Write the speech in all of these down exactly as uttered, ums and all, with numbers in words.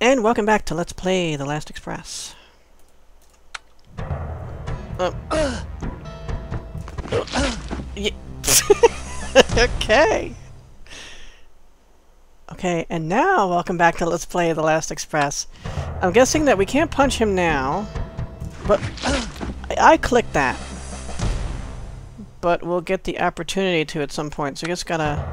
And welcome back to Let's Play The Last Express. Um, uh, uh, yeah. Okay. Okay, and now welcome back to Let's Play The Last Express. I'm guessing that we can't punch him now, but uh, I, I clicked that. But we'll get the opportunity to at some point, so we just gotta...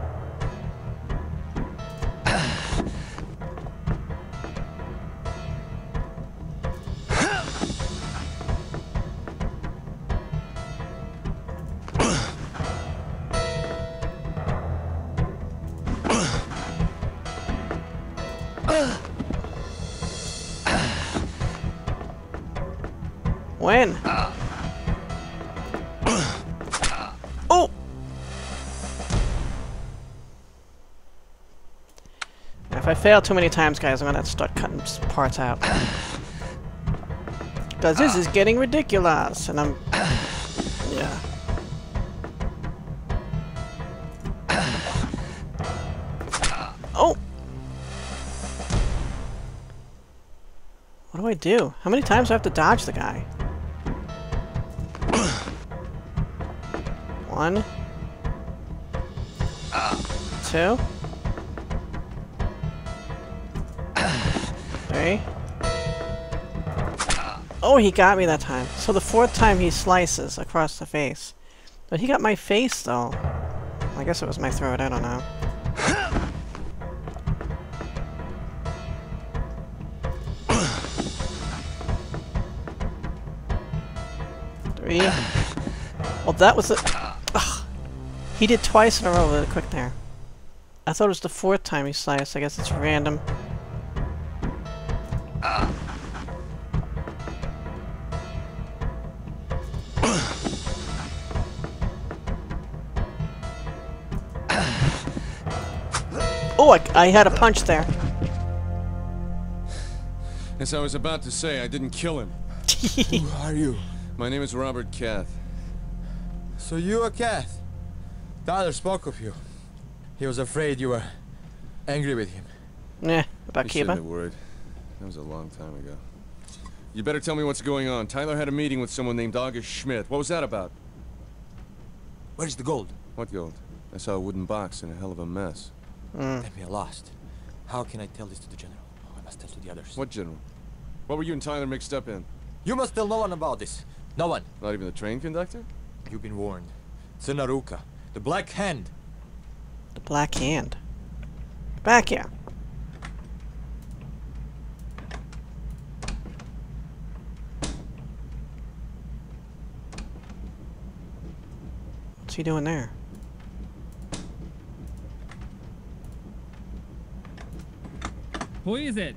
When? Oh! If I fail too many times, guys, I'm gonna have to start cutting parts out. Because this is getting ridiculous, and I'm... Yeah. Oh! What do I do? How many times do I have to dodge the guy? One. Two. Three. Oh, he got me that time. So the fourth time he slices across the face. But he got my face, though. I guess it was my throat, I don't know. Three. Well, that was it. Ugh. He did twice in a row really quick there. I thought it was the fourth time he sliced. I guess it's random. Oh, I, I had a punch there. As I was about to say, I didn't kill him. Who are you? My name is Robert Cath. So you are Cath? Tyler spoke of you. He was afraid you were angry with him. Nah, about You Kiba. shouldn't have worried. That was a long time ago. You better tell me what's going on. Tyler had a meeting with someone named August Schmidt. What was that about? Where's the gold? What gold? I saw a wooden box in a hell of a mess. Mm. Then we are lost. How can I tell this to the general? Oh, I must tell to the others. What general? What were you and Tyler mixed up in? You must tell no one about this. No one. Not even the train conductor? You've been warned. Senaruka, the Black Hand. The Black Hand. Back here. What's he doing there? Who is it?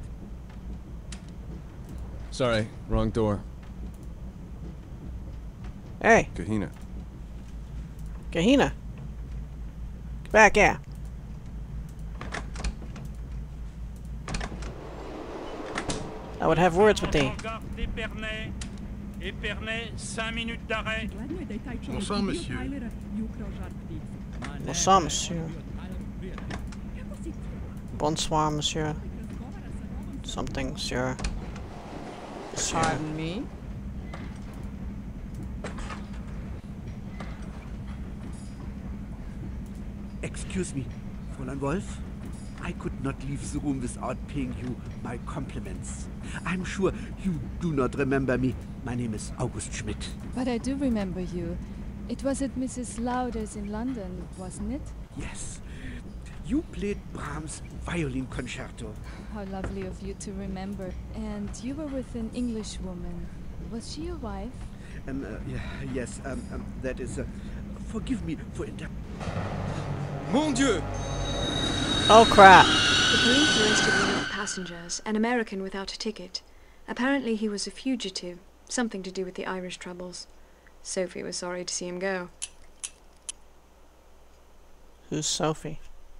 Sorry, wrong door. Hey, Kahina. Kahina. Get back here. I would have words with thee. Bonsoir, monsieur. Bonsoir, monsieur. Bonsoir, monsieur. Something, sir. Pardon me? Excuse me, Fräulein Wolf. I could not leave the room without paying you my compliments. I'm sure you do not remember me. My name is August Schmidt. But I do remember you. It was at Missus Lauder's in London, wasn't it? Yes. You played Brahms' violin concerto. How lovely of you to remember. And you were with an English woman. Was she your wife? Um, uh, yeah, yes, um, um, that is... Uh, forgive me for inter... Mon Dieu! Oh crap. The police arrested one of the passengers, an American without a ticket. Apparently he was a fugitive, something to do with the Irish troubles. Sophie was sorry to see him go. Who's Sophie?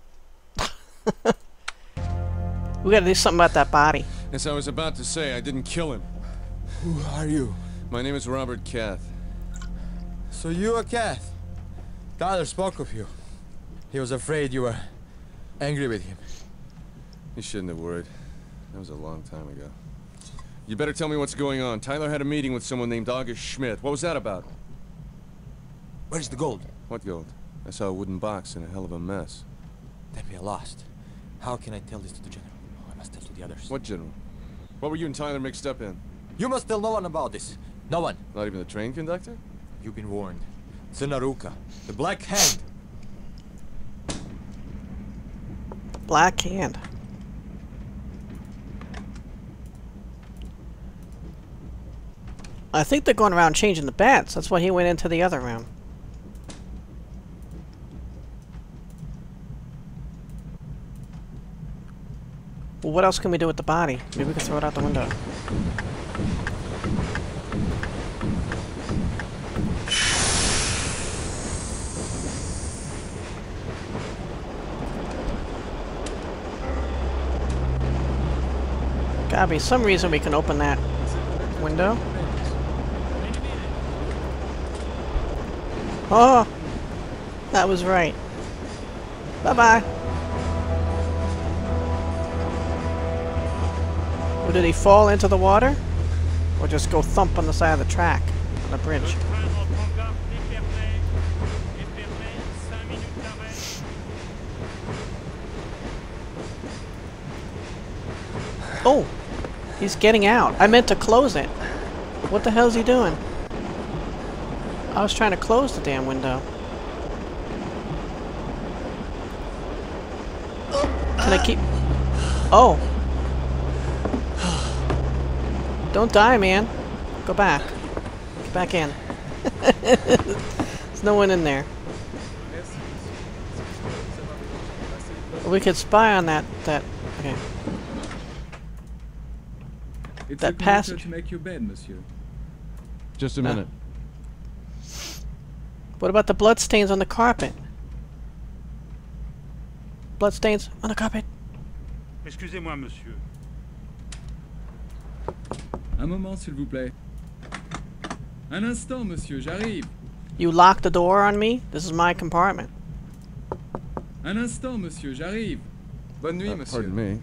We gotta do something about that body. As I was about to say, I didn't kill him. Who are you? My name is Robert Cath. So you are Cath? Tyler spoke of you. He was afraid you were angry with him. You shouldn't have worried. That was a long time ago. You better tell me what's going on. Tyler had a meeting with someone named August Schmidt. What was that about? Where's the gold? What gold? I saw a wooden box in a hell of a mess. Then we are lost. How can I tell this to the general? Oh, I must tell to the others. What general? What were you and Tyler mixed up in? You must tell no one about this. No one. Not even the train conductor? You've been warned. Senaruka, the Black Hand. Black Hand. I think they're going around changing the beds. That's why he went into the other room. Well, what else can we do with the body? Maybe we can throw it out the window. Gotta be some reason we can open that window. Oh! That was right. Bye-bye. Or did he fall into the water? Or just go thump on the side of the track on the bridge? Oh! He's getting out. I meant to close it. What the hell is he doing? I was trying to close the damn window. Can I keep... Oh! Don't die, man. Go back. Get back in. There's no one in there. We could spy on that... that... Okay. It's That a computer passage. to make your bed, Monsieur. Just a Ah. minute. What about the bloodstains on the carpet? Bloodstains on the carpet. Excusez-moi, monsieur. Un moment, s'il vous plaît. Un instant, Monsieur, j'arrive. You locked the door on me? This is my compartment. Un instant, Monsieur, j'arrive. Bonne nuit, Uh, monsieur. pardon me.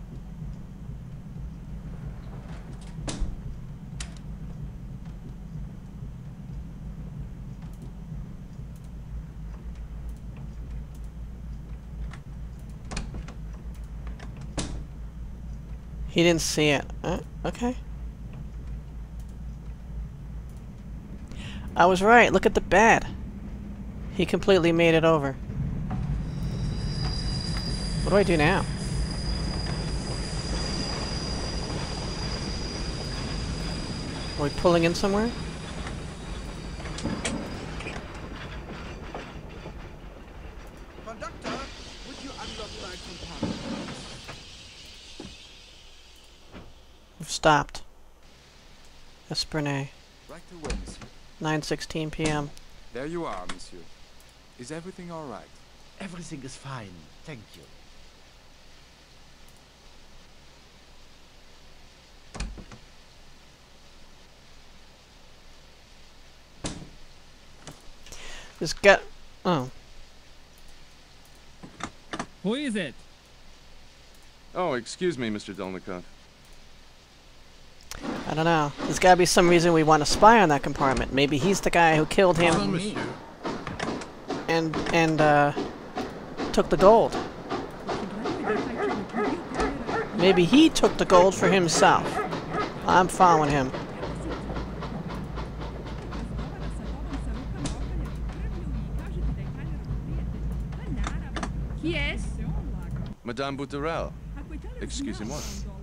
He didn't see it. Uh, okay. I was right. Look at the bed. He completely made it over. What do I do now? Are we pulling in somewhere? Conductor, would you unlock my compartment? We've stopped. Espernay. Right away, monsieur. nine sixteen p m There you are, monsieur. Is everything all right? Everything is fine, thank you. This guy... Oh. Who is it? Oh, excuse me, Mister Dolnikov. I don't know. There's gotta be some reason we want to spy on that compartment. Maybe he's the guy who killed him and and uh, took the gold. Maybe he took the gold for himself. I'm following him. Yes? Madame Boutarel. Excusez-moi.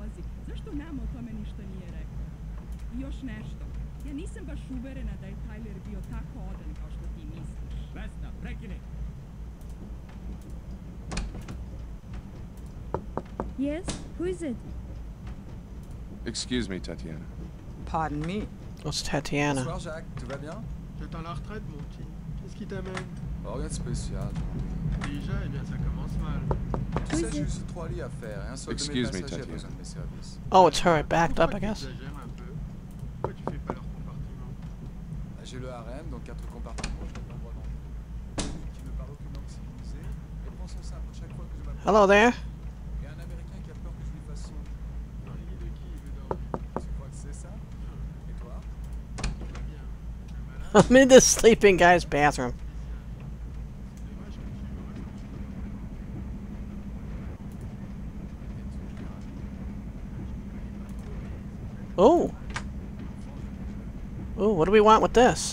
Još nešto. Ja nisam baš uverena da je Tyler bio tako odan kao što ti misliš. Vesna, prekini! Yes? Who is it? Excuse me, Tatiana. Pardon me. What's Tatiana? Bonsoir, Jacques. Tout va bien? T'es à la retraite, mon petit. Qu'est-ce qui t'amène? Rien de spécial. Déjà, eh bien, ça commence mal. Tu sais, j'ai juste trois lits à faire et un seul de mes Excuse me, passagers a Tatiana. besoin de mes services. Oh, it's her. It backed up, I Pourquoi guess. tu exagères un peu? Pourquoi tu fais pas leur compartiment? J'ai le harem, donc quatre compartiments, je n'ai pas le droit d'entrer. Qui ne parle aucune langue civilisée et prend son simple chaque fois que je m'approche. Hello there. Et un Américain qui a peur que je lui fasse son... I'm in this sleeping guy's bathroom. Oh! Oh, what do we want with this?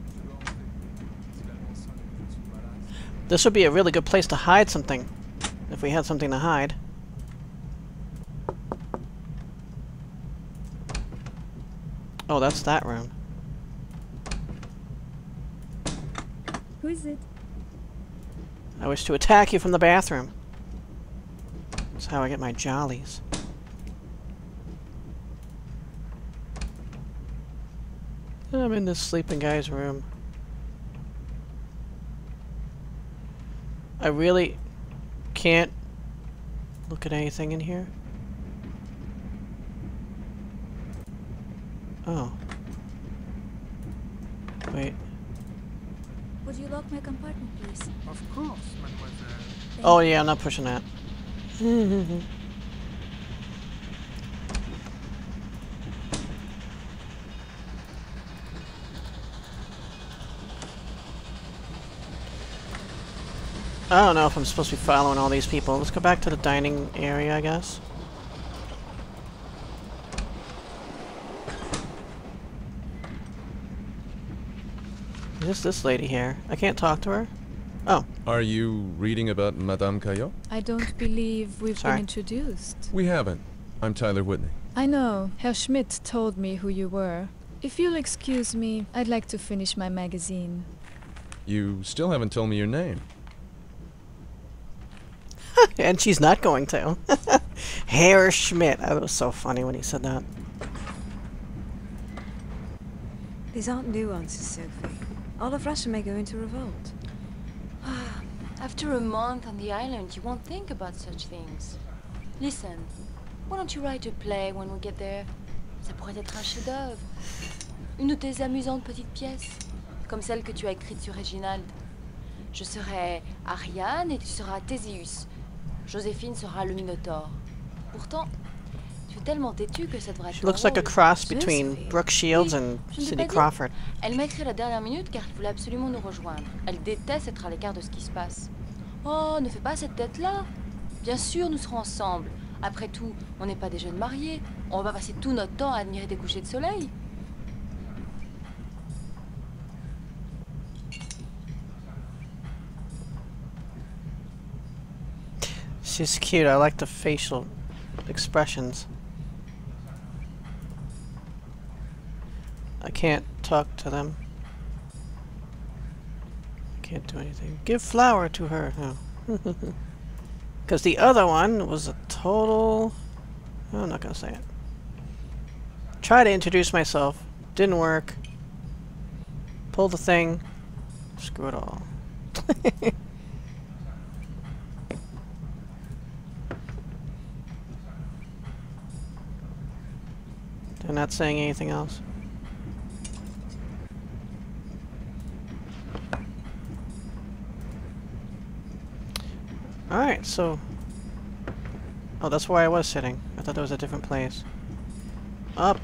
This would be a really good place to hide something. If we had something to hide. Oh, that's that room. Who is it? I wish to attack you from the bathroom. That's how I get my jollies. I'm in this sleeping guy's room. I really can't look at anything in here. Oh. Wait. Would you lock my compartment, please? Of course, mademoiselle. Oh yeah, I'm not pushing that. I don't know if I'm supposed to be following all these people. Let's go back to the dining area, I guess. Is this this lady here? I can't talk to her? Oh. Are you reading about Madame Caillot? I don't believe we've Sorry. been introduced. We haven't. I'm Tyler Whitney. I know. Herr Schmidt told me who you were. If you'll excuse me, I'd like to finish my magazine. You still haven't told me your name. And she's not going to. Herr Schmidt. That was so funny when he said that. These aren't nuances, Sophie. All of Russia may go into revolt. After a month on the island, you won't think about such things. Listen, why don't you write a play when we get there? Ça pourrait être un chef-d'œuvre. Une de tes amusantes petites pièces, comme celle que tu as écrite sur Reginald. Je serai Ariane et tu seras Théséus. Joséphine sera le Minotaure. Pourtant, tu es tellement têtue que ça devrait être She looks like a cross between Brooke Shields and Je ne t'ai Cindy pas dit. Crawford. Elle m'a écrit à la dernière minute car elle voulait absolument nous rejoindre. Elle déteste être à l'écart de ce qui se passe. Oh, ne fais pas cette tête-là. Bien sûr, nous serons ensemble. Après tout, on n'est pas des jeunes mariés. On va passer tout notre temps à admirer des couchers de soleil. She's cute. I like the facial expressions. I can't talk to them. I can't do anything. Give flour to her. Oh. Because the other one was a total... Oh, I'm not going to say it. Try to introduce myself. Didn't work. Pull the thing. Screw it all. They're not saying anything else. Alright, so... Oh, that's where I was sitting. I thought that was a different place. Up.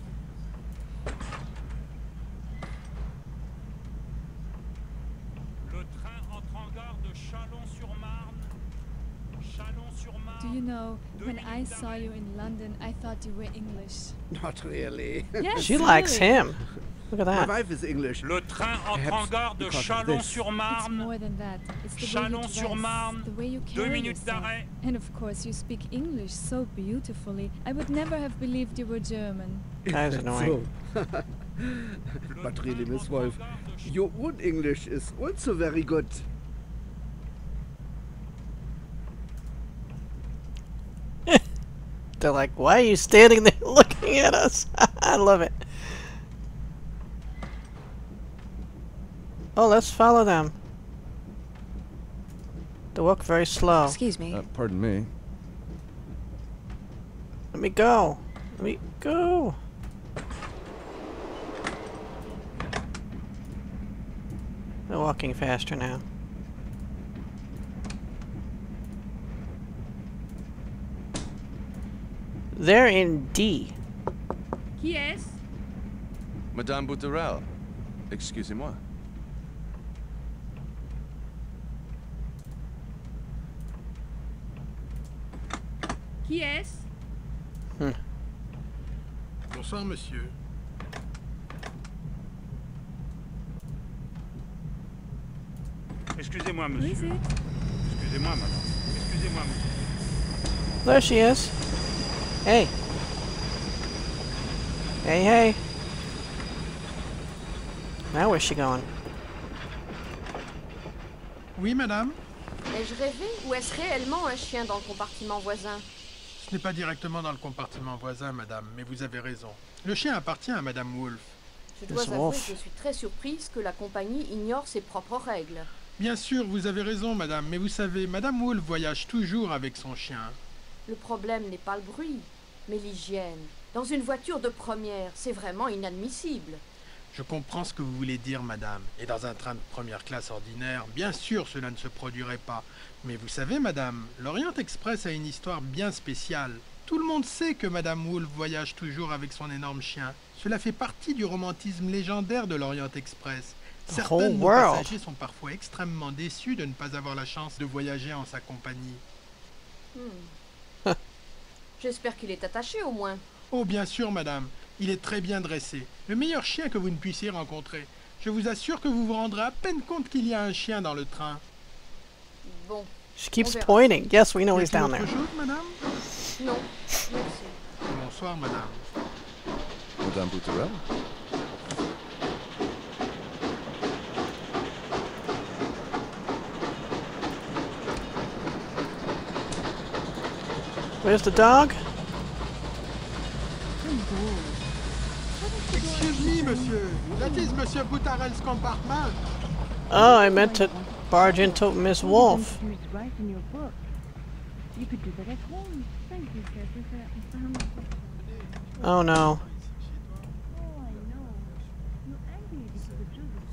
Do you know, when I saw you in London, I thought you were English. Not really. Yes, She likes really. him. Look at that. My wife is English. Le train entre en gare de It's Chalon-sur-Marne. more than that. It's the way you dress, Chalon-sur-Marne. the way you Deux carry minutes yourself. d'arrêt. And of course, you speak English so beautifully. I would never have believed you were German. That is annoying. So. But really, Miss Wolf, your own English is also very good. They're like, why are you standing there looking at us? I love it. Oh, let's follow them. They walk very slow. Excuse me. Uh, pardon me. Let me go. Let me go. They're walking faster now. They're in D. Qui est-ce? Madame Boutarel. Excusez-moi. Qui est-ce? Hmm. Bonsoir, monsieur. Excusez-moi, monsieur. Excusez-moi, madame. Excusez-moi, monsieur. There she is. Hey. Hey, hey. Now where's she going? Oui, madame. Ai-je rêvé ou est-ce réellement un chien dans le compartiment voisin? Ce n'est pas directement dans le compartiment voisin, madame, mais vous avez raison. Le chien appartient à madame Wolf. Je dois avouer que je suis très surprise que la compagnie ignore ses propres règles. Bien sûr, vous avez raison, madame, mais vous savez, madame Wolf voyage toujours avec son chien. Le problème n'est pas le bruit, mais l'hygiène. Dans une voiture de première, c'est vraiment inadmissible. Je comprends ce que vous voulez dire, madame. Et dans un train de première classe ordinaire, bien sûr, cela ne se produirait pas. Mais vous savez, madame, l'Orient Express a une histoire bien spéciale. Tout le monde sait que madame Wolf voyage toujours avec son énorme chien. Cela fait partie du romantisme légendaire de l'Orient Express. Certains de nos passagers sont parfois extrêmement déçus de ne pas avoir la chance de voyager en sa compagnie. Hmm. J'espère qu'il est attaché au moins. Oh, bien sûr, madame. Il est très bien dressé. Le meilleur chien que vous ne puissiez rencontrer. Je vous assure que vous vous rendrez à peine compte qu'il y a un chien dans le train. Bon. She keeps pointing. Yes, we know he's down there. Autre chose, madame? Non, merci. Bonsoir, madame. Madame Bouterel? Where's the dog? Excuse me, monsieur. That is Monsieur Boutarel's compartment. Oh, I meant to barge into Miss Wolf. Right in your book. You could do that at home. Thank you, sir. Oh no. Oh, I know. You're angry because the children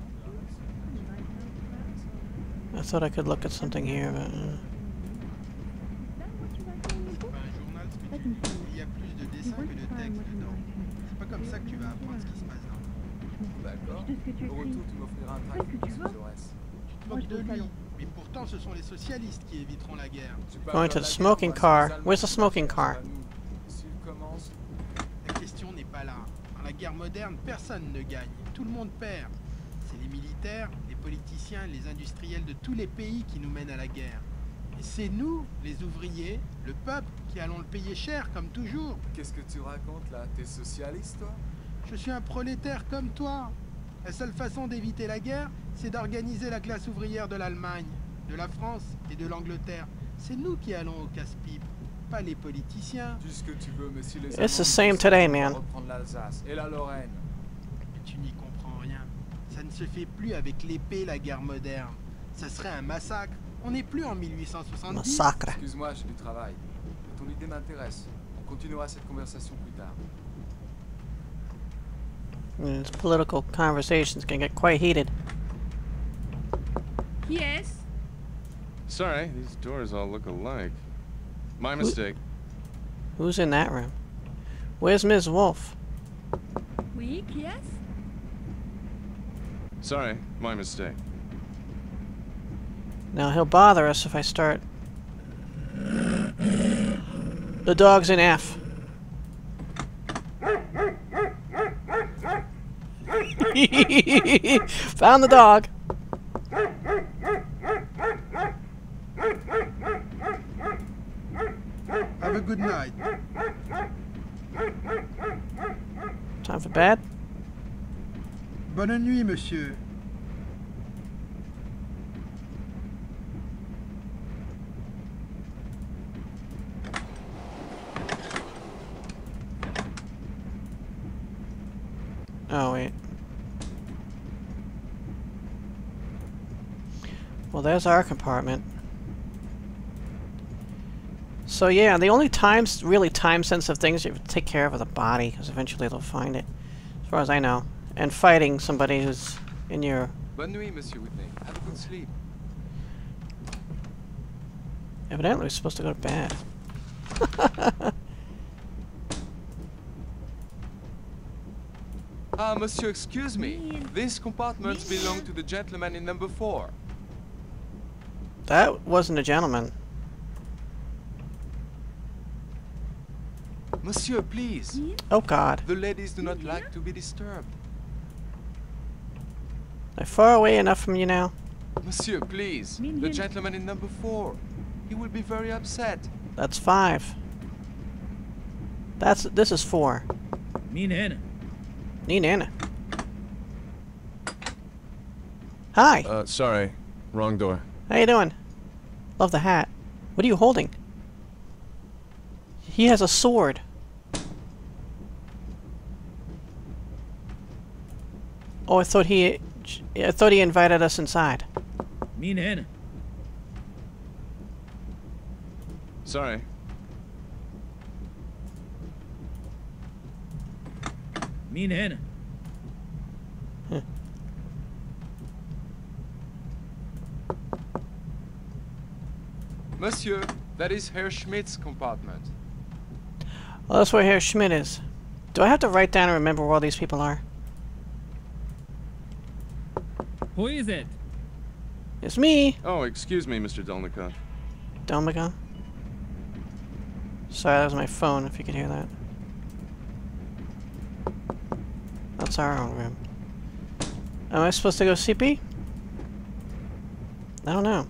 see you. I thought I could look at something here, but... Uh... Il y a plus de dessins que de textes dedans. C'est pas comme ça que tu vas apprendre ce qui se passe dans le monde. D'accord. Au retour, tu m'offriras un train de Florès. Tu te moques de lui. Mais pourtant, ce sont les socialistes qui éviteront la guerre. Going to the smoking car. Where's the smoking car? La question n'est pas là. Dans la guerre moderne, personne ne gagne. Tout le monde perd. C'est les militaires, les politiciens, les industriels de tous les pays qui nous mènent à la guerre. Et c'est nous, les ouvriers, le peuple, qui allons le payer cher, comme toujours. Qu'est-ce que tu racontes là? T'es socialiste, toi? Je suis un prolétaire comme toi. La seule façon d'éviter la guerre, c'est d'organiser la classe ouvrière de l'Allemagne, de la France et de l'Angleterre. C'est nous qui allons au casse-pipe, pas les politiciens. Dis ce que tu veux, mais si les It's the same today, man. reprendre l'Alsace et la Lorraine. Mais tu n'y comprends rien. Ça ne se fait plus avec l'épée, la guerre moderne. Ça serait un massacre. On n'est plus en mille huit cent soixante-dix. Massacre. Excuse-moi, j'ai du travail. Ton idée m'intéresse. On continuera cette conversation plus tard. These political conversations can get quite heated. Qui est-ce? Sorry, these doors all look alike. My mistake. Who's in that room? Where's Miss Wolf? Oui, qui est-ce? Sorry, my mistake. Now he'll bother us if I start. The dog's in F. Found the dog. Have a good night. Time for bed? Bonne nuit, monsieur. Oh, wait. Well, there's our compartment. So yeah, the only times, really time-sensitive things you have to take care of are the body, because eventually they'll find it, as far as I know. And fighting somebody who's in your... Bonne nuit, Monsieur Whitney. Have a good sleep. Evidently we're supposed to go to bed. Ah, monsieur, excuse me. These compartments belong to the gentleman in number four. That wasn't a gentleman. Monsieur, please. Oh God. The ladies do not like to be disturbed. They're far away enough from you now. Monsieur, please. The gentleman in number four. He will be very upset. That's five. That's this is four. Min henne. Need Anna. Hi. Uh, sorry. Wrong door. How you doing? Love the hat. What are you holding? He has a sword. Oh, I thought he... I thought he invited us inside. Min henne. Sorry. Min henne. Huh. Monsieur, that is Herr Schmidt's compartment. Well, that's where Herr Schmidt is. Do I have to write down and remember where all these people are? Who is it? It's me. Oh, excuse me, Mister Dolnikov. Delmiga. Sorry, that was my phone, if you could hear that. That's our own room. Am I supposed to go C P? I don't know.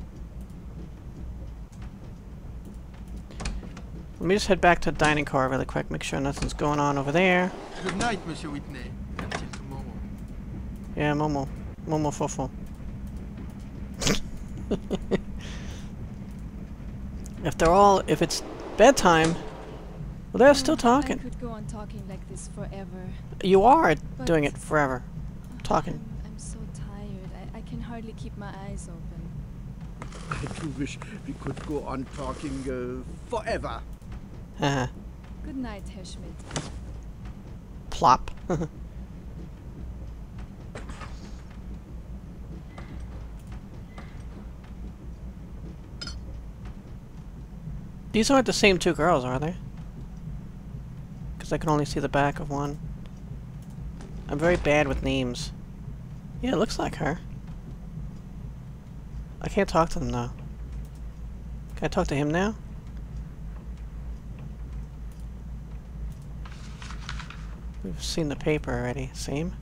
Let me just head back to the dining car really quick, make sure nothing's going on over there. Good night, Monsieur Whitney. Until tomorrow. Yeah, Momo. Momo Fofo. If they're all... if it's bedtime, well, they're still talking. I could go on talking like this forever. You are But doing it forever. Talking. I'm, I'm so tired. I, I can hardly keep my eyes open. I do wish we could go on talking uh, forever. Haha. Good night, Herr Schmidt. Plop. These aren't the same two girls, are they? Because I can only see the back of one. I'm very bad with names. Yeah, it looks like her. I can't talk to them though. Can I talk to him now? We've seen the paper already. Same.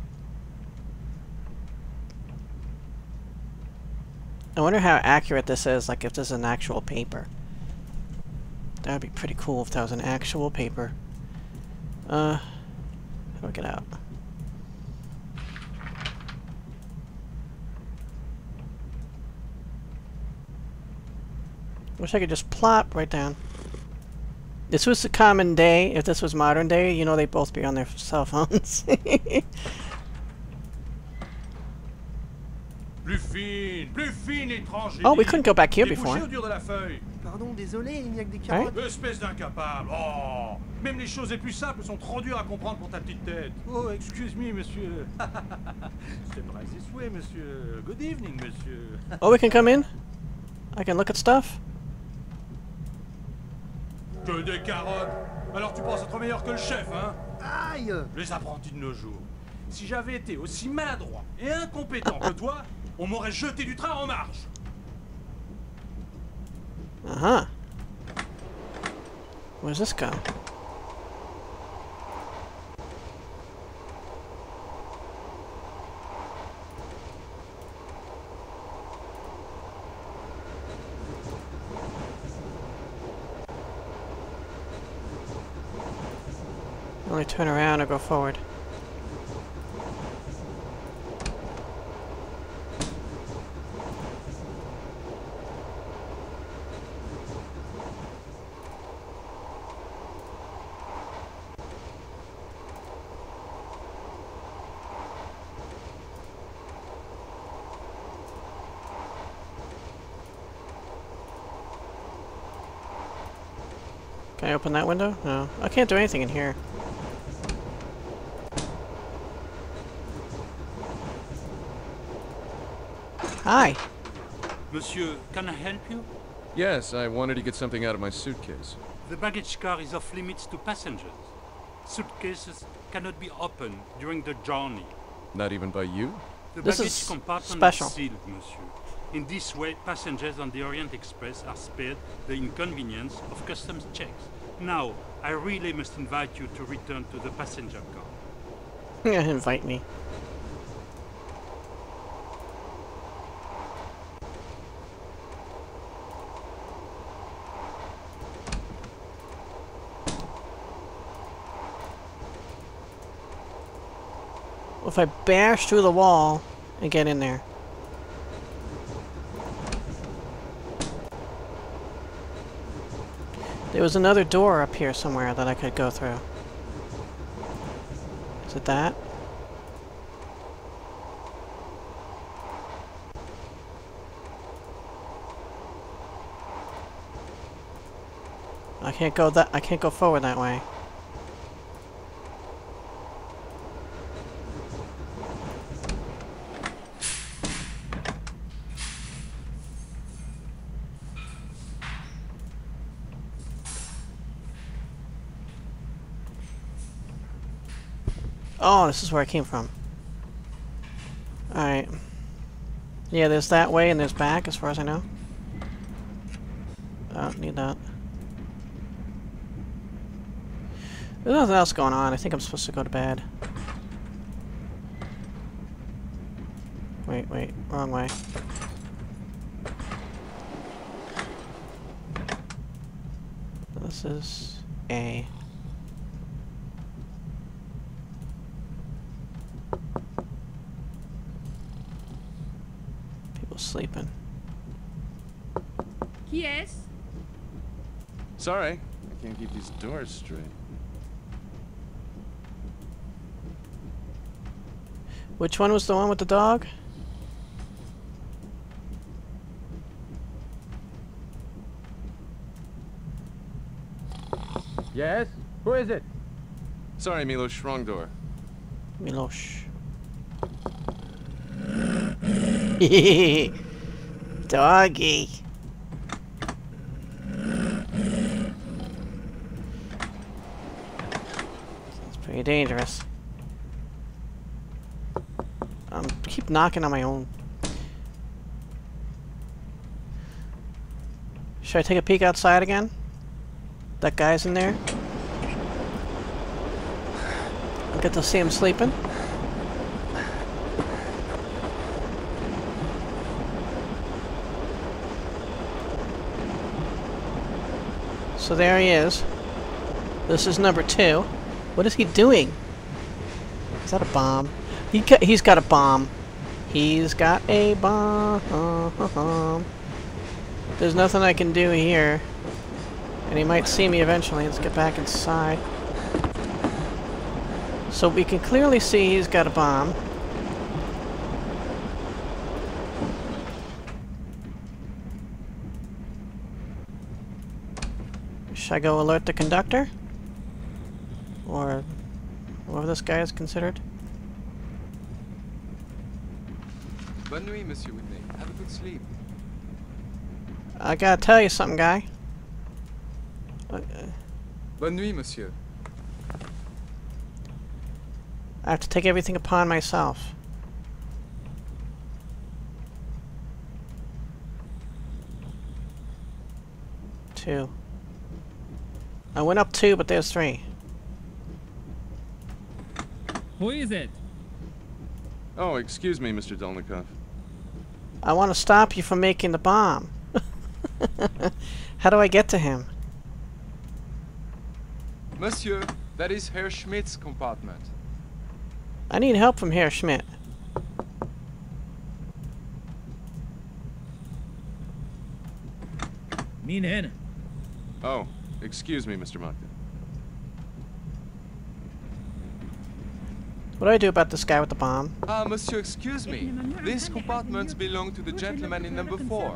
I wonder how accurate this is, like if this is an actual paper. That would be pretty cool if that was an actual paper. Uh, how do I get out? Wish I could just plop right down. This was the common day. If this was modern day, you know they'd both be on their cell phones. Plus fine, plus fine, étrange. Oh, we couldn't go back here Débouchez before. au dur de la feuille. Pardon, désolé, il n'y a que des Right? carottes. Espèce d'incapable. Oh, même les choses les plus simples sont trop dures à comprendre pour ta petite tête. Oh, excuse me, monsieur. C'est vrai, this way, monsieur. Good evening, monsieur. Oh, we can come in? I can look at stuff? Que des carottes. Alors tu penses être meilleur que le chef, hein? Aïe! Les apprentis de nos jours. Si j'avais été aussi maladroit et incompétent que toi, on m'aurait jeté du train en marche. Uh-huh. Where's this go? Only turn around or go forward. Can I open that window? No. I can't do anything in here. Hi. Monsieur, can I help you? Yes, I wanted to get something out of my suitcase. The baggage car is off limits to passengers. Suitcases cannot be opened during the journey. Not even by you? The This baggage is compartment special. is sealed, monsieur. In this way, passengers on the Orient Express are spared the inconvenience of customs checks. Now, I really must invite you to return to the passenger car. Invite me. If I bash through the wall and get in there. There was another door up here somewhere that I could go through. Is it that? I can't go that I can't go forward that way. Oh, this is where I came from. Alright. Yeah, there's that way and there's back, as far as I know. Oh, need that. There's nothing else going on. I think I'm supposed to go to bed. Wait, wait. Wrong way. This is A. Sleeping. Yes? Sorry, I can't keep these doors straight. Which one was the one with the dog? Yes? Who is it? Sorry, Milos, wrong door. Milos. Doggy. Sounds pretty dangerous. I'm keep knocking on my own. Should I take a peek outside again? That guy's in there. I get to see him sleeping. So there he is. This is number two. What is he doing? Is that a bomb? He got, he's got a bomb. He's got a bomb. There's nothing I can do here. And he might see me eventually. Let's get back inside. So we can clearly see he's got a bomb. Should I go alert the conductor? Or whatever this guy is considered? Bonne nuit, Monsieur Whitney. Have a good sleep. I gotta tell you something, guy. Uh, Bonne nuit, Monsieur. I have to take everything upon myself. Two. I went up two, but there's three. Who is it? Oh, excuse me, Mister Dolnikov. I want to stop you from making the bomb. How do I get to him? Monsieur, that is Herr Schmidt's compartment. I need help from Herr Schmidt. Min hen. Oh, excuse me, Mister Mechner. What do I do about this guy with the bomb? Ah, Monsieur, excuse me. These compartments belong to the gentleman in number four.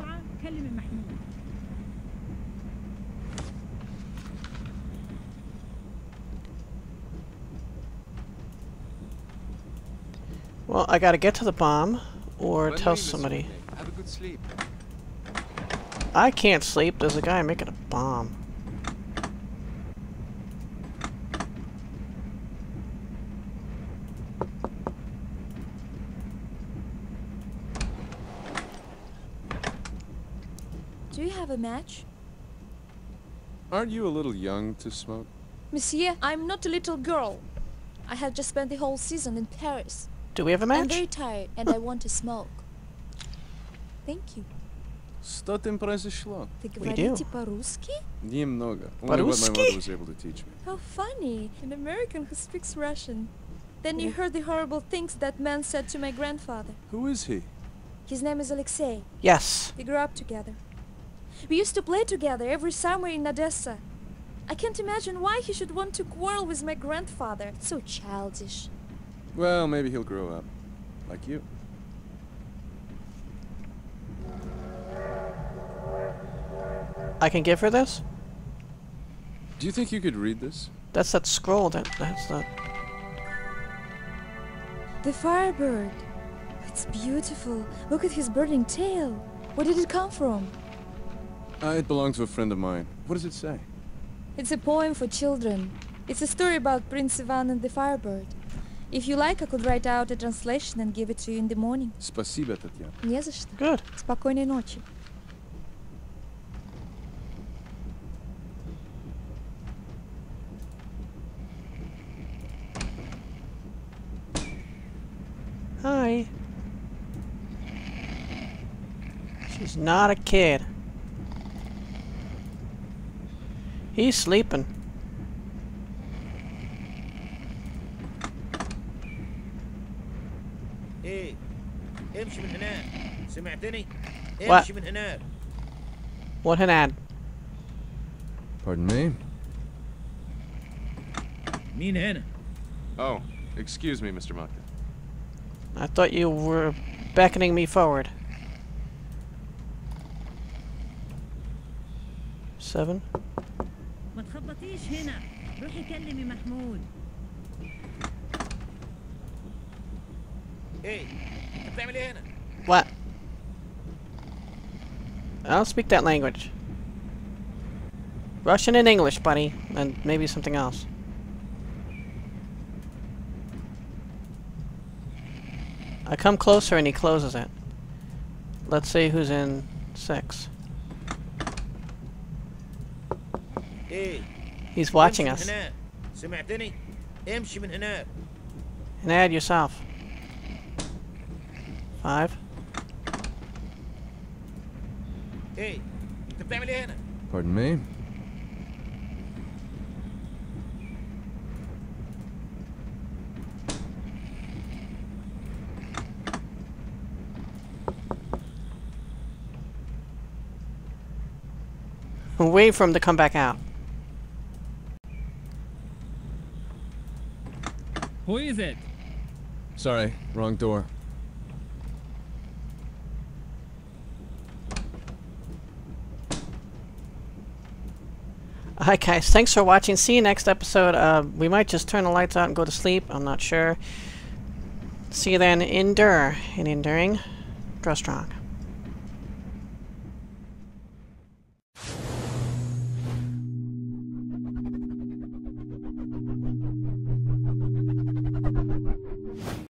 Well, I gotta get to the bomb, or Bonne tell nuit, Monsieur somebody. Whitney. Have a good sleep. I can't sleep. There's a guy making a bomb. Do you have a match? Aren't you a little young to smoke? Monsieur, I'm not a little girl. I have just spent the whole season in Paris. Do we have a match? I'm very tired and I want to smoke. Thank you. Что там произошло? Ты говорите по-русски? Немного. Only what my mother was able to teach me. How funny. An American who speaks Russian. Then you heard the horrible things that man said to my grandfather. Who is he? His name is Alexei. Yes. We grew up together. We used to play together every summer in Odessa. I can't imagine why he should want to quarrel with my grandfather. It's so childish. Well, maybe he'll grow up. Like you. I can give her this? Do you think you could read this? That's that scroll. That that's that. The Firebird. It's beautiful. Look at his burning tail. Where did it come from? Uh, it belonged to a friend of mine. What does it say? It's a poem for children. It's a story about Prince Ivan and the Firebird. If you like, I could write out a translation and give it to you in the morning. Спасибо, Tatiana. Не за что. Good. Спокойной ночи. Hi. She's not a kid. He's sleeping. ايه امشي من هناك سمعتني What? امشي من هناك What an ad. Pardon me? مين هنا؟ Oh, excuse me, Mister Mechner. I thought you were beckoning me forward. Seven. ما تخبطيش هنا روحي كلمي محمود. ايه انت بتعمل ايه هنا What? I don't speak that language. Russian and English, buddy. And maybe something else. I come closer and he closes it. Let's see who's in six. ايه He's watching امشي us. من هناك سمعتني امشي من هناك And add yourself. Five. ايه انت بتعمل ايه هنا Pardon me? Wait for him to come back out. Who is it? Sorry, wrong door. Alright guys, thanks for watching. See you next episode. Uh, we might just turn the lights out and go to sleep. I'm not sure. See you then. Endure. And enduring, grow strong.